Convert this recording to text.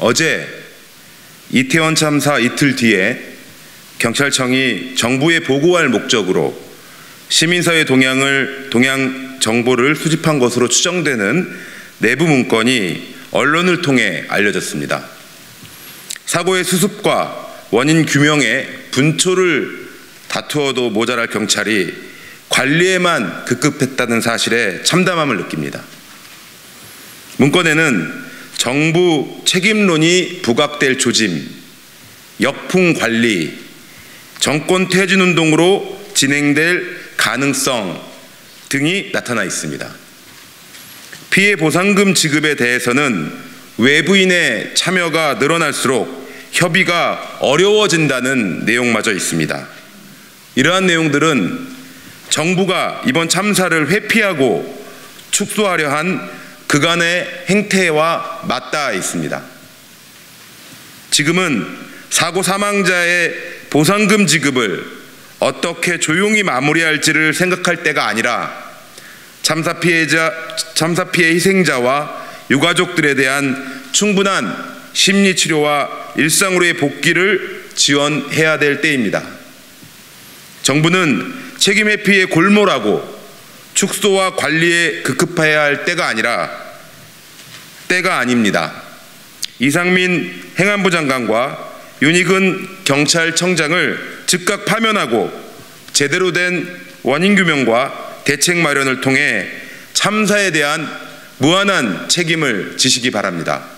어제 이태원 참사 이틀 뒤에 경찰청이 정부에 보고할 목적으로 시민사회 동향 정보를 수집한 것으로 추정되는 내부 문건이 언론을 통해 알려졌습니다. 사고의 수습과 원인 규명에 분초를 다투어도 모자랄 경찰이 관리에만 급급했다는 사실에 참담함을 느낍니다. 문건에는 정부 책임론이 부각될 조짐, 역풍 관리, 정권 퇴진운동으로 진행될 가능성 등이 나타나 있습니다. 피해 보상금 지급에 대해서는 외부인의 참여가 늘어날수록 협의가 어려워진다는 내용마저 있습니다. 이러한 내용들은 정부가 이번 참사를 회피하고 축소하려 한 그간의 행태와 맞닿아 있습니다. 지금은 사고 사망자의 보상금 지급을 어떻게 조용히 마무리할지를 생각할 때가 아니라 참사 피해 희생자와 유가족들에 대한 충분한 심리치료와 일상으로의 복귀를 지원해야 될 때입니다. 정부는 책임 회피에 골몰하고 축소와 관리에 급급해야 할 때가 아닙니다. 이상민 행안부 장관과 윤익은 경찰청장을 즉각 파면하고 제대로 된 원인 규명과 대책 마련을 통해 참사에 대한 무한한 책임을 지시기 바랍니다.